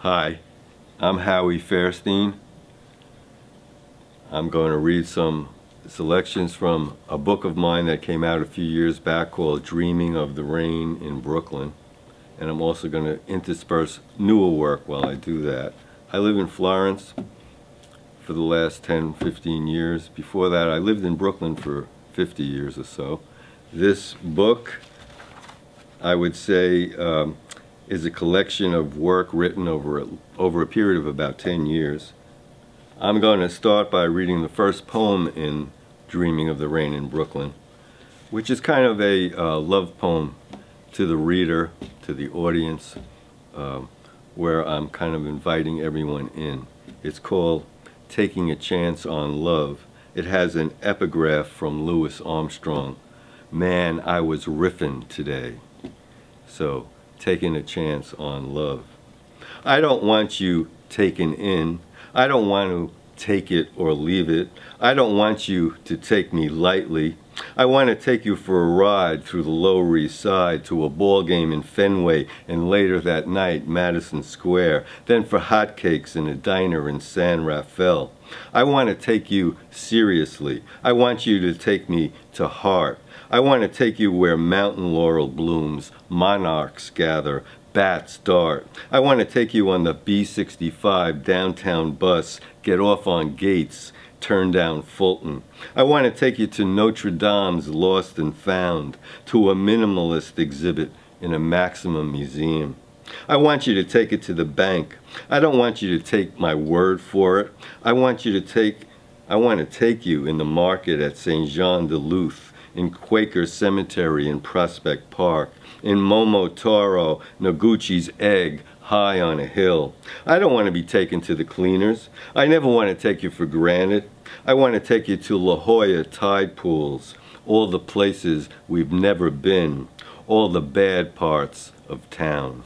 Hi, I'm Howie Faerstein. I'm going to read some selections from a book of mine that came out a few years back called Dreaming of the Rain in Brooklyn. And I'm also going to intersperse newer work while I do that. I live in Florence for the last 10-15 years. Before that, I lived in Brooklyn for 50 years or so. This book, I would say, is a collection of work written over a period of about 10 years. I'm going to start by reading the first poem in Dreaming of the Rain in Brooklyn, which is kind of a love poem to the reader, to the audience, where I'm kind of inviting everyone in. It's called Taking a Chance on Love. It has an epigraph from Louis Armstrong. Man, I was riffing today. So, taking a chance on love. I don't want you taken in. I don't want to take it or leave it. I don't want you to take me lightly. I want to take you for a ride through the Lower East Side to a ball game in Fenway and later that night Madison Square, then for hotcakes in a diner in San Rafael. I want to take you seriously. I want you to take me to heart. I want to take you where mountain laurel blooms, monarchs gather, bats dart. I want to take you on the B65 downtown bus, get off on Gates, turn down Fulton. I want to take you to Notre Dame's Lost and Found, to a minimalist exhibit in a Maximum museum. I want you to take it to the bank. I don't want you to take my word for it. I want to take you in the market at St. Jean de Luz, in Quaker Cemetery in Prospect Park, in Momotaro, Noguchi's Egg, high on a hill. I don't want to be taken to the cleaners. I never want to take you for granted. I want to take you to La Jolla tide pools, all the places we've never been, all the bad parts of town.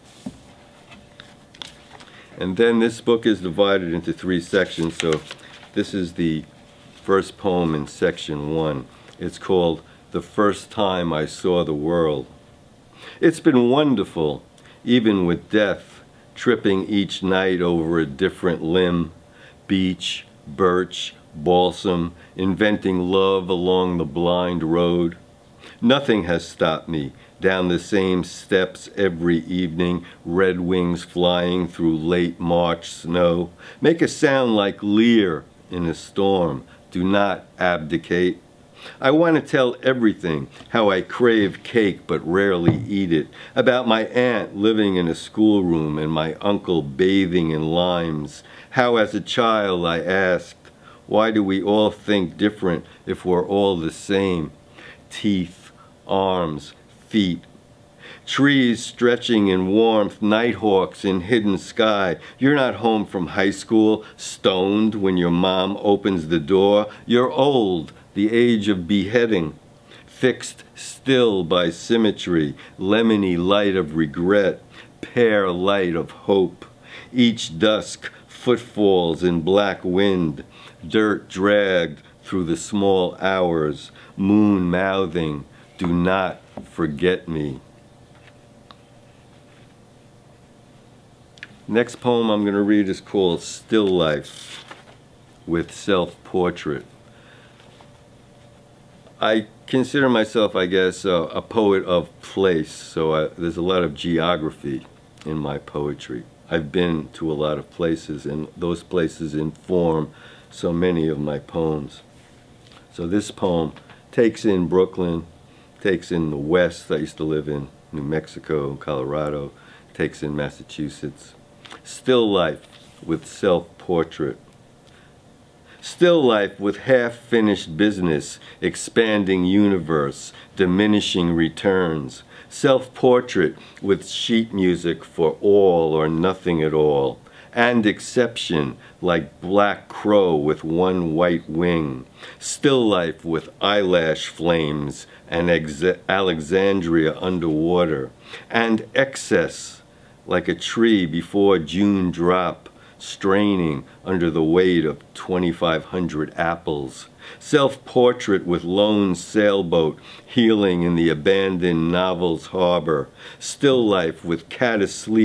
And then this book is divided into 3 sections, so this is the first poem in section 1. It's called The First Time I Saw the World. It's been wonderful, even with death, tripping each night over a different limb, beech, birch, balsam, inventing love along the blind road. Nothing has stopped me, down the same steps every evening, red wings flying through late March snow. Make a sound like Lear in a storm. Do not abdicate. I want to tell everything, how I crave cake but rarely eat it, about my aunt living in a schoolroom and my uncle bathing in limes, how as a child I asked, why do we all think different if we're all the same? Teeth, arms, feet. Trees stretching in warmth, nighthawks in hidden sky. You're not home from high school, stoned when your mom opens the door. You're old, the age of beheading, fixed still by symmetry, lemony light of regret, pear light of hope. Each dusk, footfalls in black wind, dirt dragged through the small hours, moon mouthing, do not forget me. Next poem I'm going to read is called Still Life, with self-portrait. I consider myself, I guess, a poet of place, so there's a lot of geography in my poetry. I've been to a lot of places, and those places inform so many of my poems. So this poem takes in Brooklyn, takes in the West. I used to live in New Mexico, Colorado, takes in Massachusetts. Still life with self-portrait. Still life with half-finished business, expanding universe, diminishing returns. Self-portrait with sheet music for all or nothing at all. And exception like Black Crow with one white wing. Still life with eyelash flames and Alexandria underwater. And excess like a tree before June drop, straining under the weight of 2,500 apples. Self-portrait with lone sailboat healing in the abandoned novel's harbor. Still life with cat asleep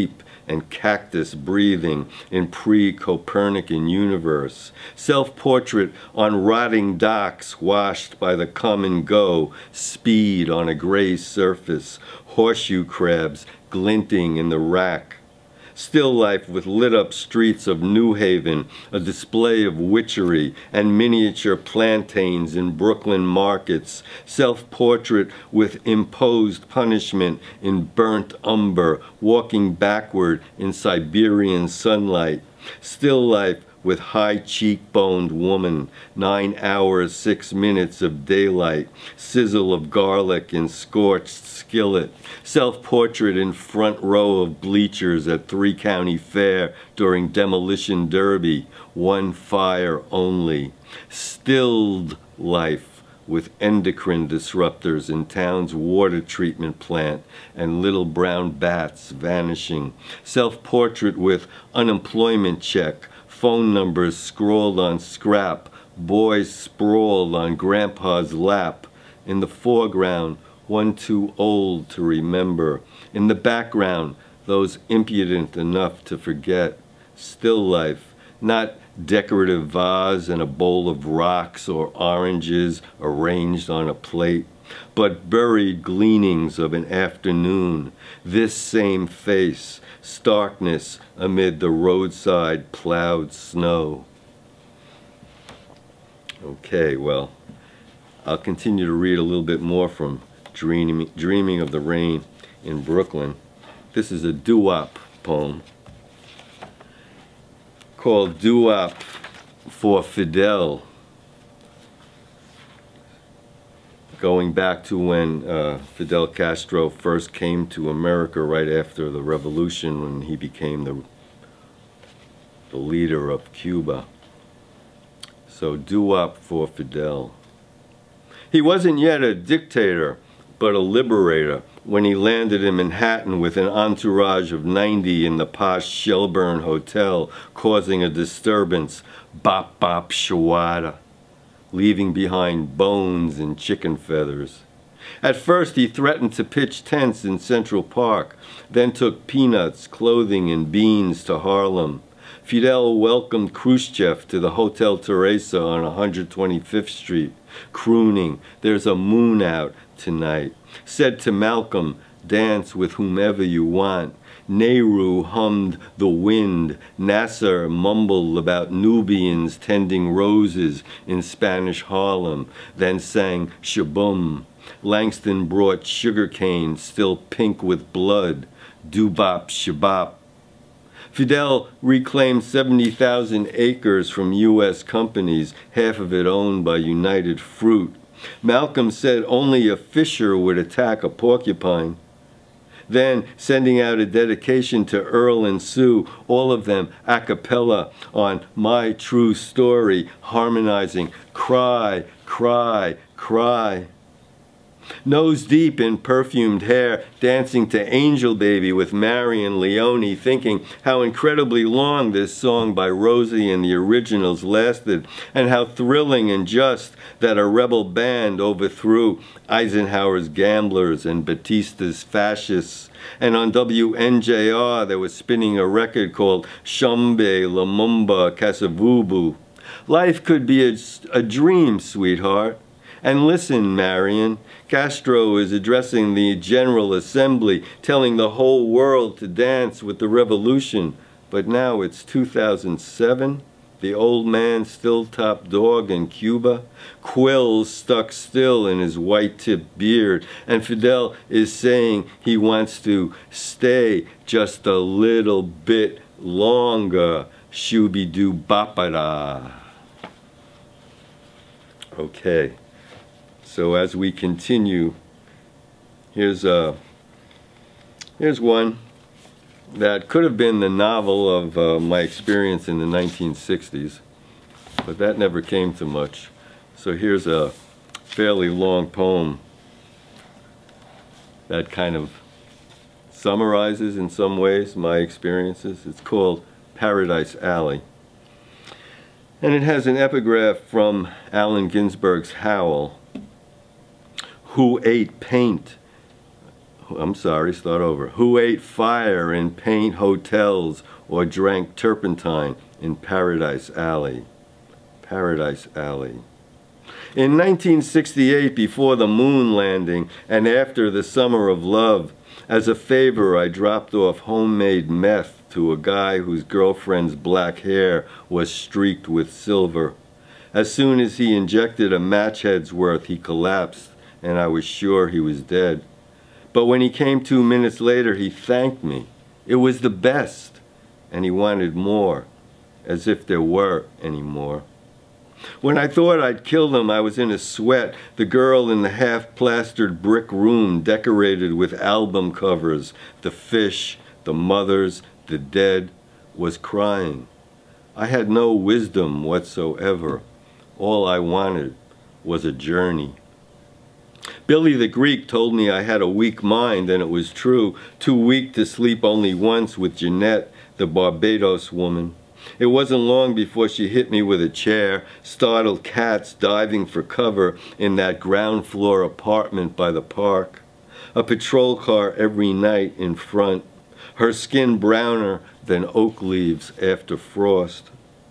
and cactus breathing in pre-Copernican universe. Self-portrait on rotting docks washed by the come and go, speed on a gray surface, horseshoe crabs glinting in the rack. Still life with lit-up streets of New Haven, a display of witchery and miniature plantains in Brooklyn markets. Self-portrait with imposed punishment in burnt umber, walking backward in Siberian sunlight. Still life with high cheekboned woman, 9 hours, 6 minutes of daylight, sizzle of garlic in scorched skillet, self-portrait in front row of bleachers at 3 County Fair during Demolition Derby, 1 fire only, stilled life with endocrine disruptors in town's water treatment plant and little brown bats vanishing, self-portrait with unemployment check, phone numbers scrawled on scrap, boys sprawled on grandpa's lap. In the foreground, one too old to remember. In the background, those impudent enough to forget. Still life, not decorative vase and a bowl of rocks or oranges arranged on a plate, but buried gleanings of an afternoon. This same face, starkness amid the roadside plowed snow. Okay, well, I'll continue to read a little bit more from Dreaming of the Rain in Brooklyn. This is a doo-wop poem called Doo-wop for Fidel, going back to when Fidel Castro first came to America right after the revolution, when he became the leader of Cuba. So doo-wop for Fidel. He wasn't yet a dictator, but a liberator when he landed in Manhattan with an entourage of 90 in the posh Shelburne Hotel, causing a disturbance, bop bop shawada, leaving behind bones and chicken feathers. At first he threatened to pitch tents in Central Park, then took peanuts, clothing, and beans to Harlem. Fidel welcomed Khrushchev to the Hotel Teresa on 125th Street, crooning, "There's a moon out tonight." Said to Malcolm, "Dance with whomever you want." Nehru hummed "The Wind." Nasser mumbled about Nubians tending roses in Spanish Harlem, then sang "Shaboom." Langston brought sugarcane still pink with blood, "Doo-bop shabop." Fidel reclaimed 70,000 acres from U.S. companies, half of it owned by United Fruit. Malcolm said only a fisher would attack a porcupine. Then, sending out a dedication to Earl and Sue, all of them a cappella on "My True Story," harmonizing "Cry, cry, cry." Nose deep in perfumed hair, dancing to "Angel Baby" with Marion Leone, thinking how incredibly long this song by Rosie and the Originals lasted, and how thrilling and just that a rebel band overthrew Eisenhower's gamblers and Batista's fascists. And on WNJR they were spinning a record called Shumbe Lumumba Kasavubu. Life could be a dream, sweetheart. And listen, Marion, Castro is addressing the General Assembly, telling the whole world to dance with the revolution. But now it's 2007, the old man still top dog in Cuba, quills stuck still in his white-tipped beard, and Fidel is saying he wants to stay just a little bit longer. Shooby-doo-bop-a-da. Okay. So as we continue, here's one that could have been the novel of my experience in the 1960s, but that never came to much. So here's a fairly long poem that kind of summarizes in some ways my experiences. It's called Paradise Alley. And it has an epigraph from Allen Ginsberg's Howl. Who ate paint? I'm sorry, start over. Who ate fire in paint hotels or drank turpentine in Paradise Alley? Paradise Alley. In 1968, before the moon landing and after the summer of love, as a favor I dropped off homemade meth to a guy whose girlfriend's black hair was streaked with silver. As soon as he injected a match head's worth, he collapsed, and I was sure he was dead. But when he came 2 minutes later, he thanked me. It was the best, and he wanted more, as if there were any more. When I thought I'd killed him, I was in a sweat. The girl in the half-plastered brick room decorated with album covers, the fish, the mothers, the dead, was crying. I had no wisdom whatsoever. All I wanted was a journey. Billy the Greek told me I had a weak mind, and it was true. Too weak to sleep only once with Jeanette, the Barbados woman. It wasn't long before she hit me with a chair, startled cats diving for cover in that ground floor apartment by the park. A patrol car every night in front, her skin browner than oak leaves after frost.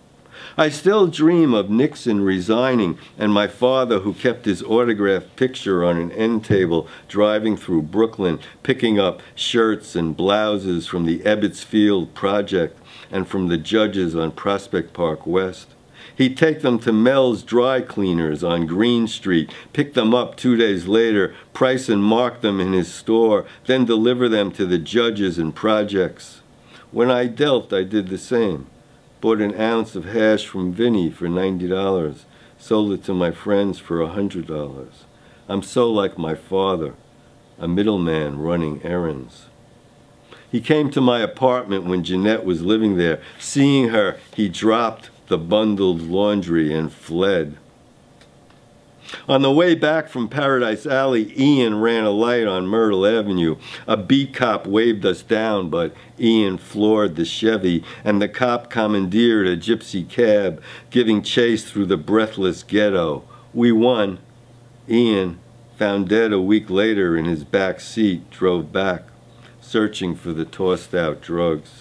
I still dream of Nixon resigning and my father, who kept his autographed picture on an end table, driving through Brooklyn, picking up shirts and blouses from the Ebbets Field project and from the judges on Prospect Park West. He'd take them to Mel's Dry Cleaners on Green Street, pick them up 2 days later, price and mark them in his store, then deliver them to the judges and projects. When I dealt, I did the same. Bought an ounce of hash from Vinny for $90, sold it to my friends for $100. I'm so like my father, a middleman running errands. He came to my apartment when Jeanette was living there. Seeing her, he dropped the bundled laundry and fled. On the way back from Paradise Alley, Ian ran a light on Myrtle Avenue. A beat cop waved us down, but Ian floored the Chevy, and the cop commandeered a gypsy cab, giving chase through the breathless ghetto. We won. Ian, found dead a week later in his back seat, drove back, searching for the tossed-out drugs.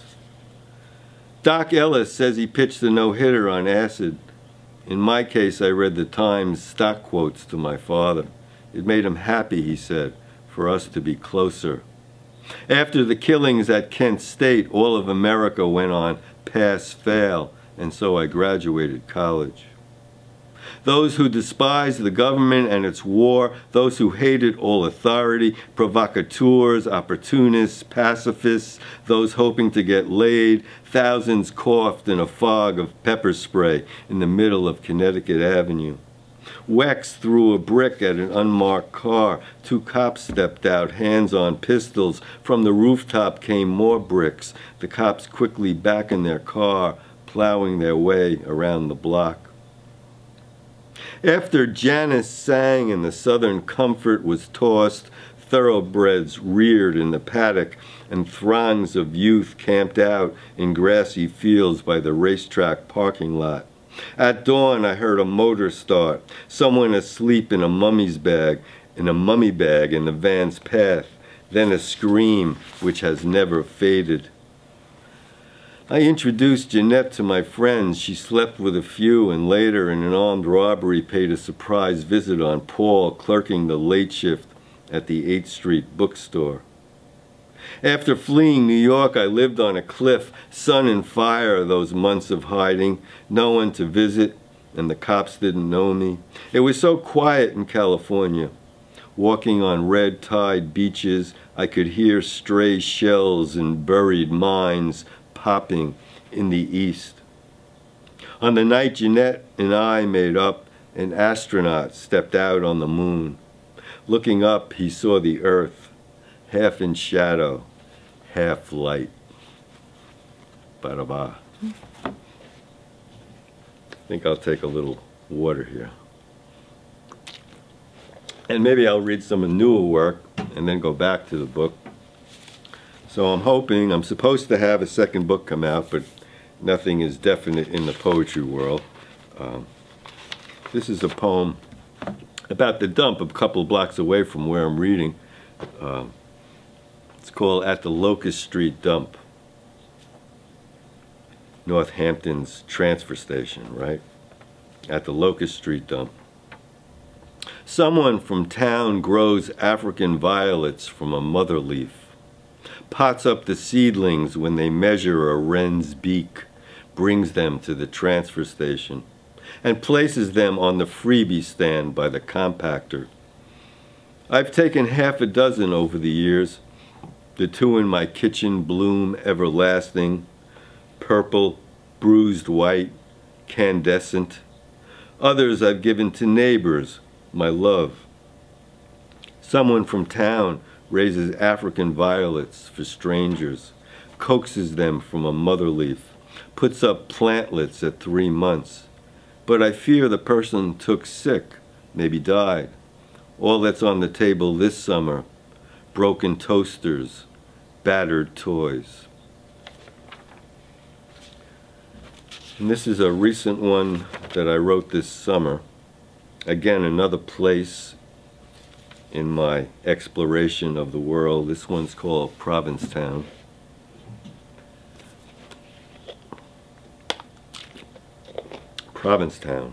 Doc Ellis says he pitched a no-hitter on acid. In my case, I read the Times stock quotes to my father. It made him happy, he said, for us to be closer. After the killings at Kent State, all of America went on pass-fail, and so I graduated college. Those who despised the government and its war, those who hated all authority, provocateurs, opportunists, pacifists, those hoping to get laid, thousands coughed in a fog of pepper spray in the middle of Connecticut Avenue. Wex threw a brick at an unmarked car. 2 cops stepped out, hands on pistols. From the rooftop came more bricks. The cops quickly back in their car, plowing their way around the block. After Janice sang and the Southern Comfort was tossed, thoroughbreds reared in the paddock, and throngs of youth camped out in grassy fields by the racetrack parking lot. At dawn, I heard a motor start, someone asleep in a mummy bag in the van's path, then a scream which has never faded. I introduced Jeanette to my friends. She slept with a few, and later, in an armed robbery, paid a surprise visit on Paul, clerking the late shift at the 8th Street bookstore. After fleeing New York, I lived on a cliff, sun and fire those months of hiding, no one to visit, and the cops didn't know me. It was so quiet in California. Walking on red-tide beaches, I could hear stray shells in buried mines popping in the east. On the night Jeanette and I made up, an astronaut stepped out on the moon. Looking up, he saw the earth, half in shadow, half light. Ba-da-ba. I think I'll take a little water here. And maybe I'll read some newer work and then go back to the book. So I'm supposed to have a second book come out, but nothing is definite in the poetry world. This is a poem about the dump a couple of blocks away from where I'm reading. It's called At the Locust Street Dump. Northampton's transfer station, right? At the Locust Street Dump. Someone from town grows African violets from a mother leaf, pots up the seedlings when they measure a wren's beak, brings them to the transfer station, and places them on the freebie stand by the compactor. I've taken half a dozen over the years. The two in my kitchen bloom everlasting, purple, bruised white, candescent. Others I've given to neighbors, my love. Someone from town raises African violets for strangers, coaxes them from a mother leaf, puts up plantlets at 3 months. But I fear the person took sick, maybe died. All that's on the table this summer, broken toasters, battered toys. And this is a recent one that I wrote this summer. Again, another place in my exploration of the world. This one's called Provincetown. Provincetown.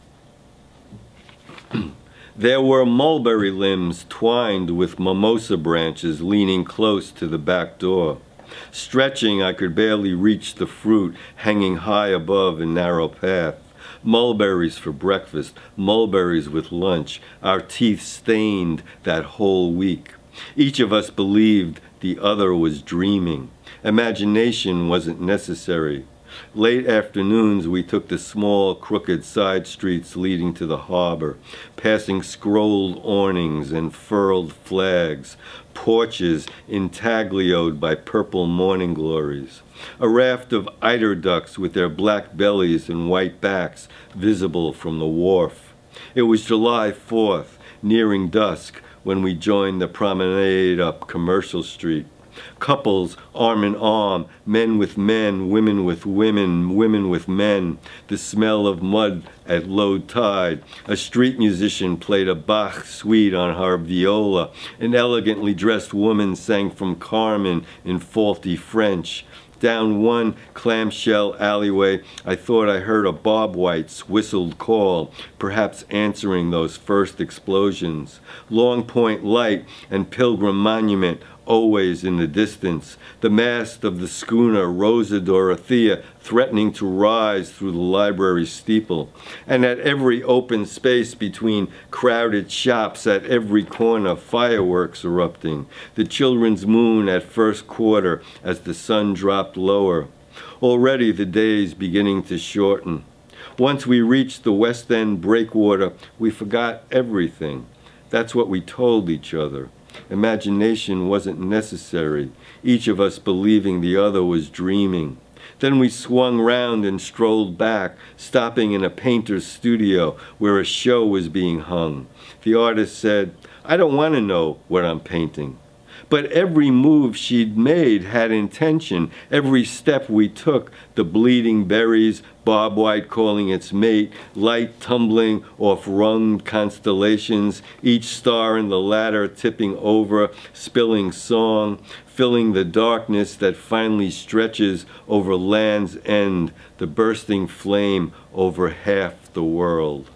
There were mulberry limbs twined with mimosa branches leaning close to the back door. Stretching, I could barely reach the fruit hanging high above a narrow path. Mulberries for breakfast, mulberries with lunch, our teeth stained that whole week. Each of us believed the other was dreaming. Imagination wasn't necessary. Late afternoons, we took the small, crooked side streets leading to the harbor, passing scrolled awnings and furled flags, porches intaglioed by purple morning glories, a raft of eider ducks with their black bellies and white backs visible from the wharf. It was July 4th, nearing dusk, when we joined the promenade up Commercial Street. Couples arm in arm, men with men, women with women, women with men, the smell of mud at low tide. A street musician played a Bach suite on her viola. An elegantly dressed woman sang from Carmen in faulty French. Down one clamshell alleyway, I thought I heard a Bob White's whistled call, perhaps answering those first explosions. Long Point Light and Pilgrim Monument always in the distance, the mast of the schooner Rosa Dorothea threatening to rise through the library steeple, and at every open space between crowded shops, at every corner fireworks erupting, the children's moon at first quarter as the sun dropped lower. Already the days beginning to shorten. Once we reached the West End breakwater, we forgot everything. That's what we told each other. Imagination wasn't necessary, each of us believing the other was dreaming. Then we swung round and strolled back, stopping in a painter's studio where a show was being hung. The artist said, "I don't want to know what I'm painting." But every move she'd made had intention. Every step we took, the bleeding berries, Bob White calling its mate, light tumbling off runged constellations, each star in the ladder tipping over, spilling song, filling the darkness that finally stretches over Land's End, the bursting flame over half the world.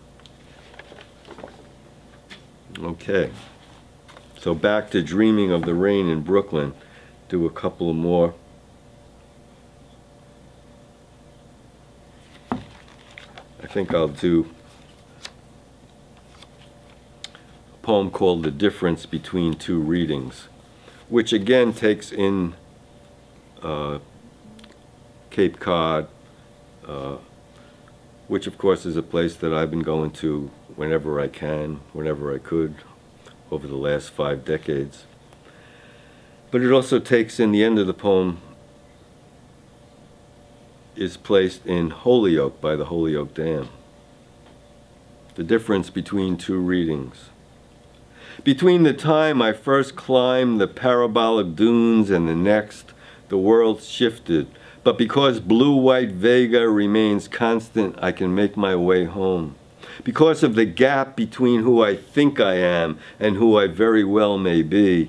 Okay. So back to Dreaming of the Rain in Brooklyn. Do a couple more. I think I'll do a poem called The Difference Between Two Readings, which again takes in Cape Cod, which of course is a place that I've been going to whenever I can, whenever I could, over the last 5 decades. But it also takes in the end of the poem is placed in Holyoke by the Holyoke Dam. The difference between two readings. Between the time I first climbed the parabolic dunes and the next, the world shifted. But because blue-white Vega remains constant, I can make my way home. Because of the gap between who I think I am and who I very well may be,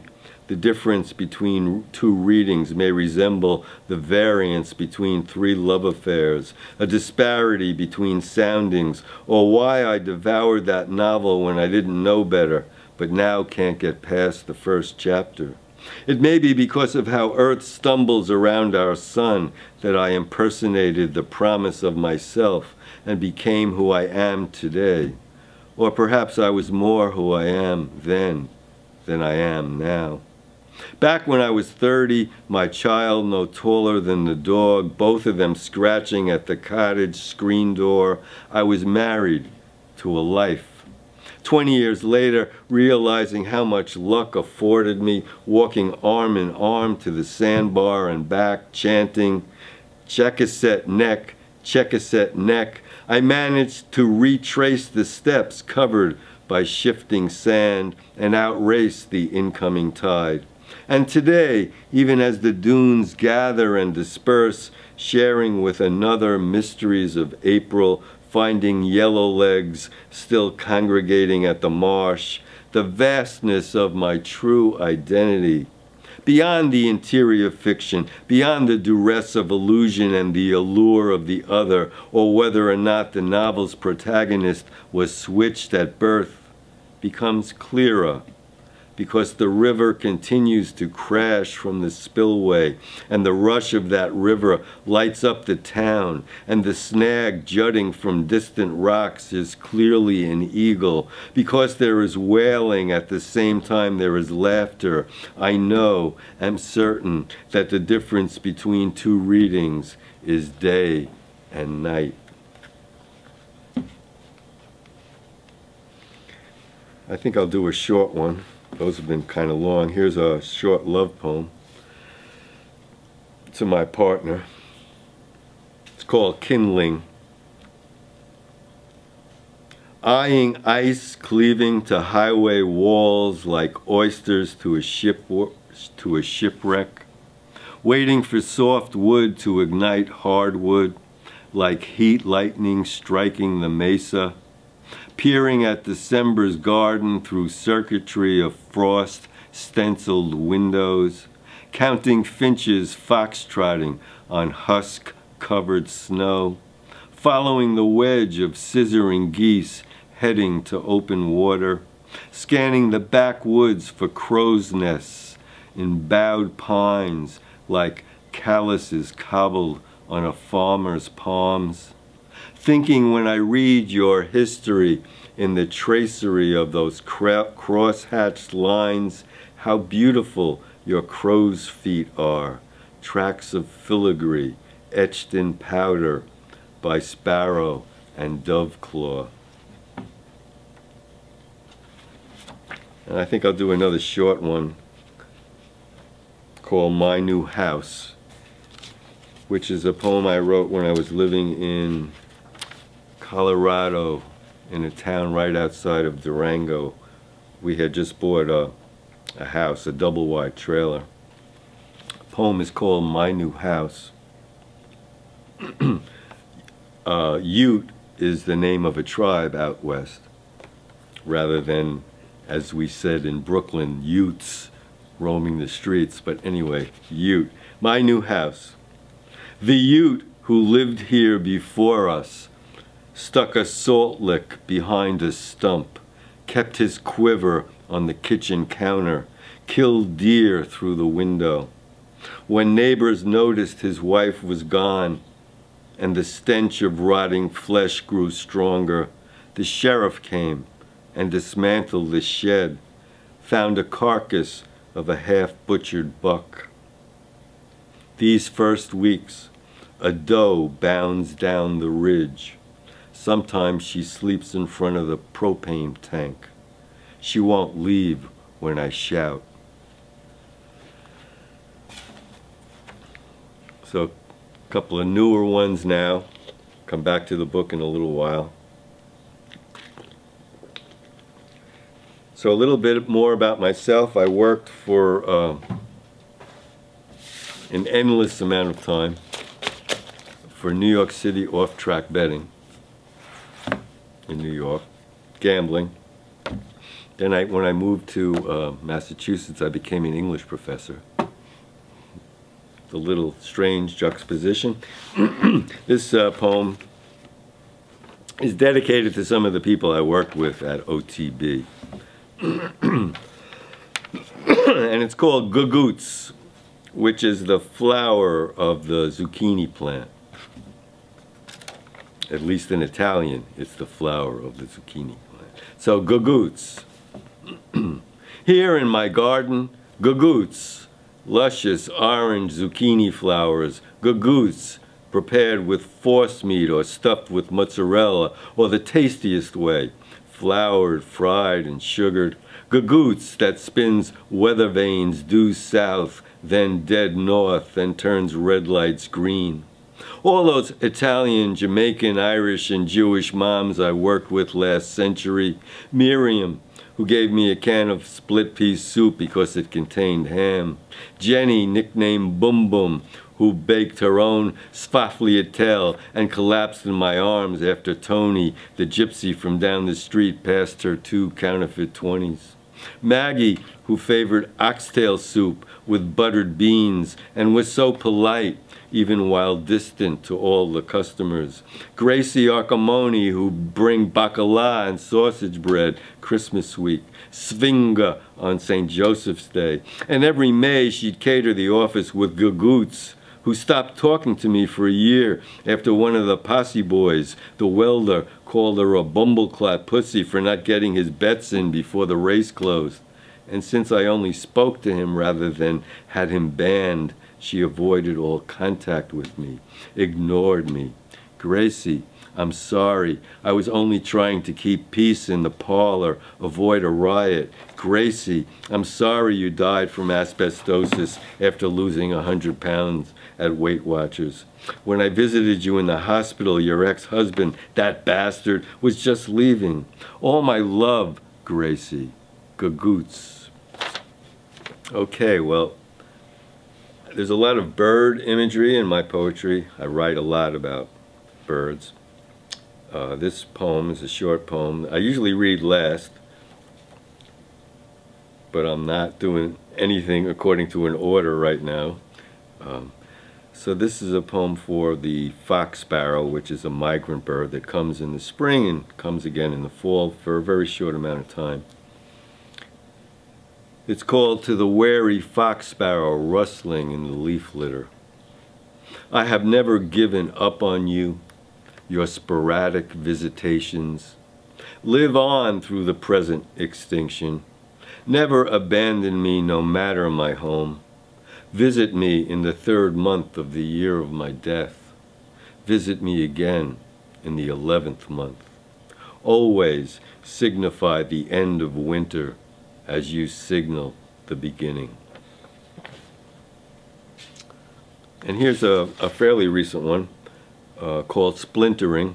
The difference between two readings may resemble the variance between three love affairs, a disparity between soundings, or why I devoured that novel when I didn't know better, but now can't get past the first chapter. It may be because of how Earth stumbles around our sun that I impersonated the promise of myself and became who I am today. Or perhaps I was more who I am then than I am now. Back when I was 30, my child no taller than the dog, both of them scratching at the cottage screen door, I was married to a life. 20 years later, realizing how much luck afforded me, walking arm in arm to the sandbar and back, chanting, "Check-a-set neck, check-a-set neck," I managed to retrace the steps covered by shifting sand and outrace the incoming tide. And today, even as the dunes gather and disperse, sharing with another mysteries of April, finding yellow legs still congregating at the marsh, the vastness of my true identity. Beyond the interior fiction, beyond the duress of illusion and the allure of the other, or whether or not the novel's protagonist was switched at birth, becomes clearer, because the river continues to crash from the spillway, and the rush of that river lights up the town, and the snag jutting from distant rocks is clearly an eagle. Because there is wailing at the same time there is laughter, I know, am certain, that the difference between two readings is day and night. I think I'll do a short one. Those have been kind of long. Here's a short love poem to my partner. It's called Kindling. Eyeing ice cleaving to highway walls like oysters to a shipwreck, waiting for soft wood to ignite hardwood like heat lightning striking the mesa, peering at December's garden through circuitry of frost stenciled windows, counting finches foxtrotting on husk-covered snow, following the wedge of scissoring geese heading to open water, scanning the backwoods for crow's nests in bowed pines like calluses cobbled on a farmer's palms, thinking when I read your history in the tracery of those cross-hatched lines, how beautiful your crow's feet are, tracks of filigree etched in powder by sparrow and doveclaw. And I think I'll do another short one called My New House, which is a poem I wrote when I was living in Colorado, in a town right outside of Durango. We had just bought a house, a double-wide trailer. The poem is called My New House. Ute is the name of a tribe out west, rather than, as we said in Brooklyn, Utes roaming the streets. But anyway, Ute. My new house. The Ute who lived here before us stuck a salt lick behind a stump, kept his quiver on the kitchen counter, killed deer through the window. When neighbors noticed his wife was gone and the stench of rotting flesh grew stronger, the sheriff came and dismantled the shed, found a carcass of a half-butchered buck. These first weeks, a doe bounds down the ridge. Sometimes she sleeps in front of the propane tank. She won't leave when I shout. So a couple of newer ones now. Come back to the book in a little while. So a little bit more about myself. I worked for an endless amount of time for New York City off-track betting in New York, gambling. Then when I moved to Massachusetts, I became an English professor. The little strange juxtaposition. This poem is dedicated to some of the people I worked with at OTB. And it's called Gugoots, which is the flower of the zucchini plant. At least in Italian, it's the flower of the zucchini plant. So Gugoots. Here in my garden, Gugoots, luscious orange zucchini flowers, Gugoots, prepared with forcemeat or stuffed with mozzarella, or the tastiest way, floured, fried, and sugared. Gugoots that spins weather vanes due south, then dead north, and turns red lights green. All those Italian, Jamaican, Irish, and Jewish moms I worked with last century. Miriam, who gave me a can of split-piece soup because it contained ham. Jenny, nicknamed Boom Boom, who baked her own sfafliatelle and collapsed in my arms after Tony, the gypsy from down the street, passed her 2 counterfeit 20s. Maggie, who favored oxtail soup with buttered beans and was so polite, even while distant to all the customers. Gracie Arcamoni, who bring bacala and sausage bread Christmas week. Svinga on St. Joseph's Day. And every May she'd cater the office with Gugoots, who stopped talking to me for a year after one of the posse boys, the welder, called her a bumbleclap pussy for not getting his bets in before the race closed. And since I only spoke to him rather than had him banned, she avoided all contact with me, ignored me. Gracie, I'm sorry. I was only trying to keep peace in the parlor, avoid a riot. Gracie, I'm sorry you died from asbestosis after losing 100 pounds at Weight Watchers. When I visited you in the hospital, your ex-husband, that bastard, was just leaving. All my love, Gracie. Gugoots. Okay, well, there's a lot of bird imagery in my poetry. I write a lot about birds. This poem is a short poem. I usually read last, but I'm not doing anything according to an order right now. So this is a poem for the fox sparrow, which is a migrant bird that comes in the spring and comes again in the fall for a very short amount of time. It's called To the Wary Fox Sparrow Rustling in the Leaf Litter. I have never given up on you, your sporadic visitations. Live on through the present extinction. Never abandon me no matter my home. Visit me in the 3rd month of the year of my death. Visit me again in the 11th month. Always signify the end of winter as you signal the beginning. And here's a fairly recent one called Splintering.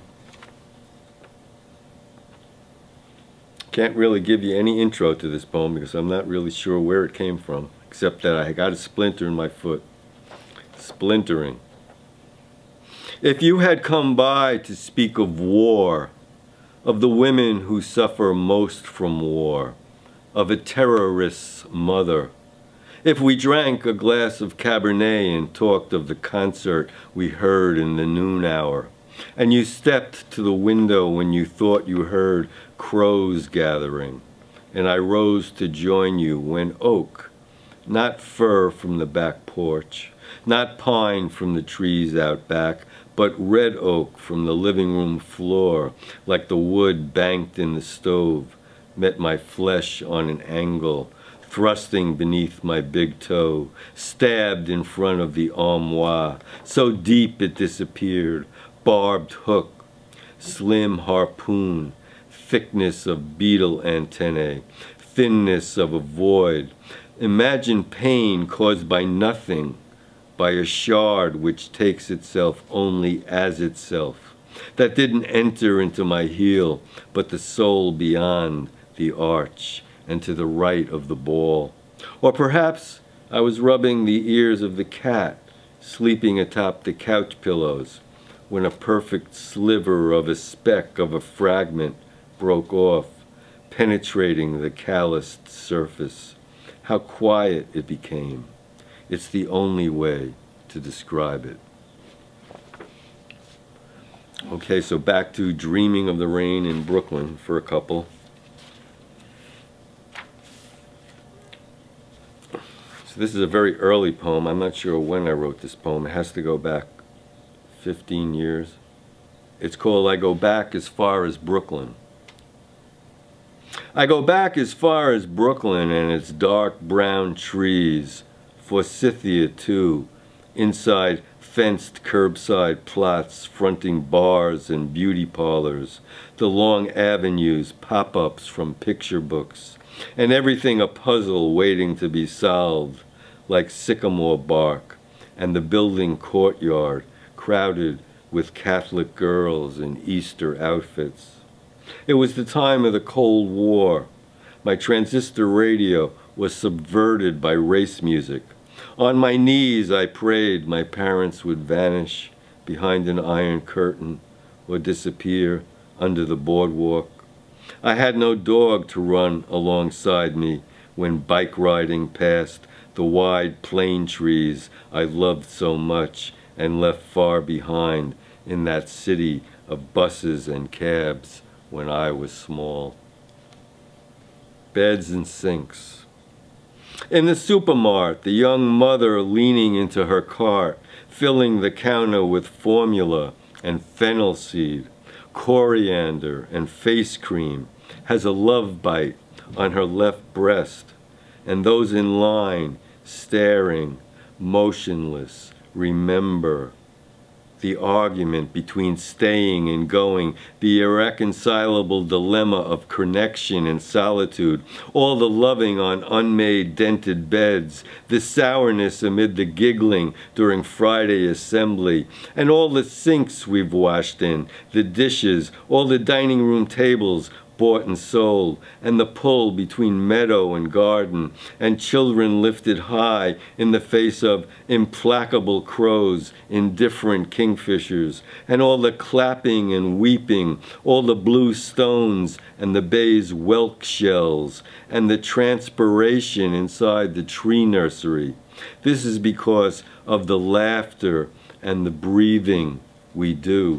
Can't really give you any intro to this poem because I'm not really sure where it came from, except that I got a splinter in my foot. Splintering. If you had come by to speak of war, of the women who suffer most from war, of a terrorist's mother, if we drank a glass of Cabernet and talked of the concert we heard in the noon hour, and you stepped to the window when you thought you heard crows gathering, and I rose to join you when oak, not fir from the back porch, not pine from the trees out back, but red oak from the living room floor, like the wood banked in the stove, met my flesh on an angle, thrusting beneath my big toe, stabbed in front of the armoire, so deep it disappeared, barbed hook, slim harpoon, thickness of beetle antennae, thinness of a void. Imagine pain caused by nothing, by a shard which takes itself only as itself, that didn't enter into my heel, but the soul beyond the arch and to the right of the ball. Or perhaps I was rubbing the ears of the cat, sleeping atop the couch pillows, when a perfect sliver of a speck of a fragment broke off, penetrating the calloused surface. How quiet it became. It's the only way to describe it. Okay, so back to Dreaming of the Rain in Brooklyn for a couple. So this is a very early poem. I'm not sure when I wrote this poem. It has to go back 15 years. It's called I Go Back as Far as Brooklyn. I go back as far as Brooklyn and its dark brown trees, Forsythia too, inside fenced curbside plots fronting bars and beauty parlors, the long avenues, pop-ups from picture books, and everything a puzzle waiting to be solved, like sycamore bark, and the building courtyard crowded with Catholic girls in Easter outfits. It was the time of the Cold War. My transistor radio was subverted by race music. On my knees I prayed my parents would vanish behind an iron curtain or disappear under the boardwalk. I had no dog to run alongside me when bike riding past the wide plane trees I loved so much and left far behind in that city of buses and cabs when I was small. Beds and sinks. In the supermart, the young mother leaning into her cart, filling the counter with formula and fennel seed, coriander and face cream, has a love bite on her left breast, and those in line, staring, motionless, remember the argument between staying and going, the irreconcilable dilemma of connection and solitude, all the loving on unmade dented beds, the sourness amid the giggling during Friday assembly, and all the sinks we've washed in, the dishes, all the dining room tables bought and sold, and the pull between meadow and garden, and children lifted high in the face of implacable crows, indifferent kingfishers, and all the clapping and weeping, all the blue stones and the bay's whelk shells, and the transpiration inside the tree nursery. This is because of the laughter and the breathing we do.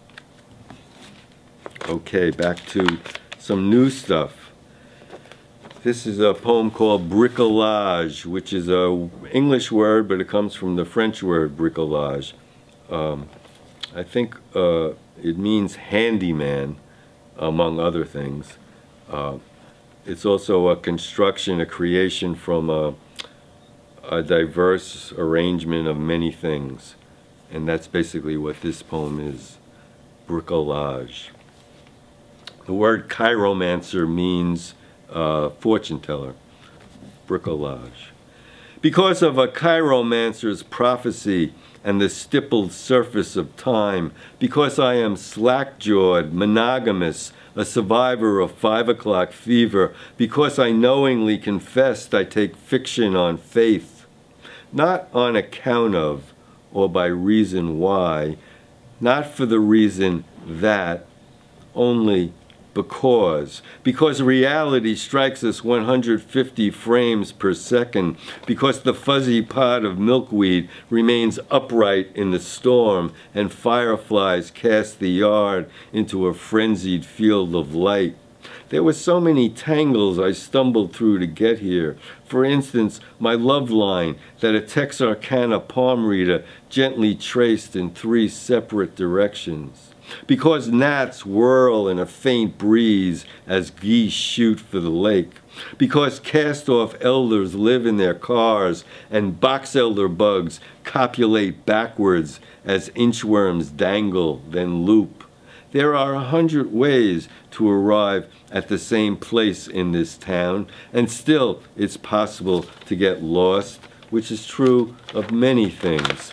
Okay, back to some new stuff. This is a poem called bricolage, which is an English word, but it comes from the French word bricolage. I think it means handyman, among other things. It's also a construction, a creation from a diverse arrangement of many things. And that's basically what this poem is, bricolage. The word chiromancer means fortune teller, bricolage. Because of a chiromancer's prophecy and the stippled surface of time, because I am slack-jawed, monogamous, a survivor of 5 o'clock fever, because I knowingly confessed I take fiction on faith, not on account of or by reason why, not for the reason that, only because reality strikes us 150 frames per second, because the fuzzy pod of milkweed remains upright in the storm and fireflies cast the yard into a frenzied field of light. There were so many tangles I stumbled through to get here. For instance, my love line that a Texarkana palm reader gently traced in 3 separate directions. Because gnats whirl in a faint breeze as geese shoot for the lake. Because cast-off elders live in their cars and box elder bugs copulate backwards as inchworms dangle, then loop. There are 100 ways to arrive at the same place in this town, and still it's possible to get lost, which is true of many things.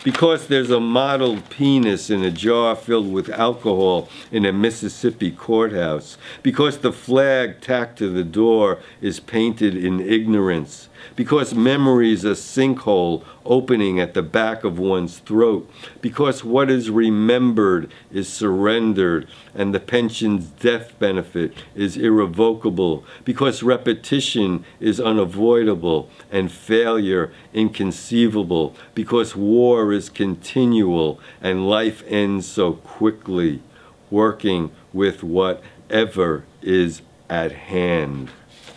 Because there's a mottled penis in a jar filled with alcohol in a Mississippi courthouse. Because the flag tacked to the door is painted in ignorance. Because memory's a sinkhole opening at the back of one's throat. Because what is remembered is surrendered, and the pension's death benefit is irrevocable. Because repetition is unavoidable, and failure inconceivable. Because war is continual, and life ends so quickly, working with whatever is at hand.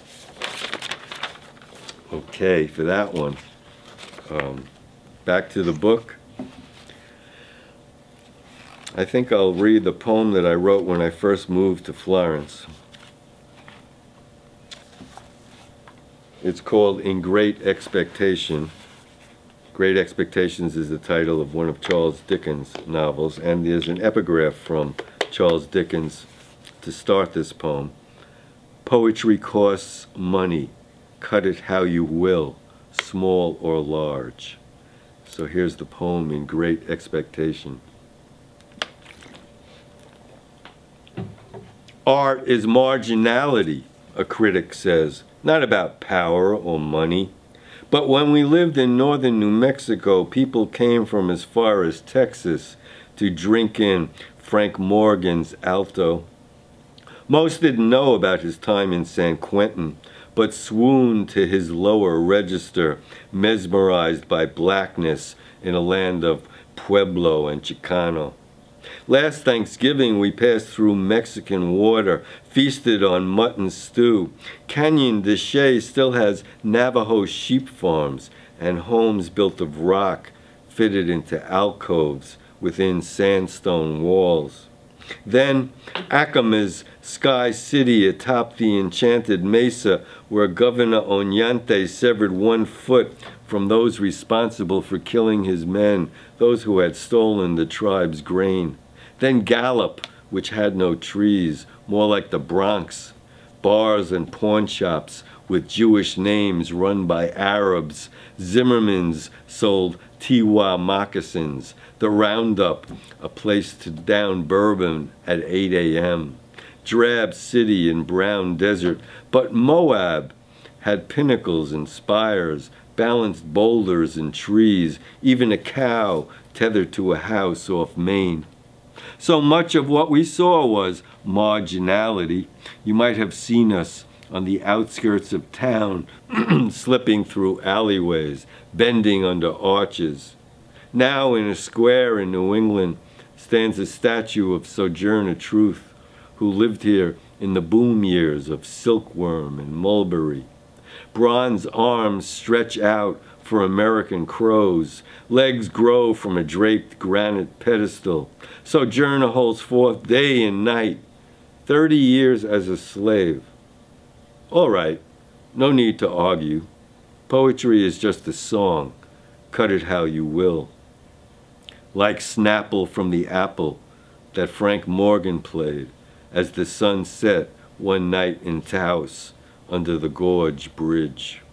Okay, for that one. Back to the book. I think I'll read the poem that I wrote when I first moved to Florence. It's called In Great Expectation. Great Expectations is the title of one of Charles Dickens' novels, and there's an epigraph from Charles Dickens to start this poem. Poetry costs money. Cut it how you will, small or large. So here's the poem In Great Expectation. Art is marginality, a critic says, not about power or money. But when we lived in northern New Mexico, people came from as far as Texas to drink in Frank Morgan's alto. Most didn't know about his time in San Quentin, but swooned to his lower register, mesmerized by blackness in a land of Pueblo and Chicano. Last Thanksgiving, we passed through Mexican water, feasted on mutton stew. Canyon de Chelly still has Navajo sheep farms and homes built of rock, fitted into alcoves within sandstone walls. Then Acama's Sky City atop the enchanted mesa where Governor Oñate severed 1 foot from those responsible for killing his men, those who had stolen the tribe's grain. Then Gallup, which had no trees, more like the Bronx, bars and pawn shops with Jewish names run by Arabs. Zimmerman's sold Tiwa moccasins. The Roundup, a place to down bourbon at 8 a.m. Drab city in brown desert, but Moab had pinnacles and spires, balanced boulders and trees, even a cow tethered to a house off Maine. So much of what we saw was marginality. You might have seen us on the outskirts of town, slipping through alleyways, bending under arches. Now in a square in New England stands a statue of Sojourner Truth, who lived here in the boom years of silkworm and mulberry. Bronze arms stretch out for American crows. Legs grow from a draped granite pedestal. Sojourner holds forth day and night. 30 years as a slave. All right, no need to argue. Poetry is just a song. Cut it how you will. Like Snapple from the Apple that Frank Morgan played as the sun set one night in Taos under the Gorge Bridge.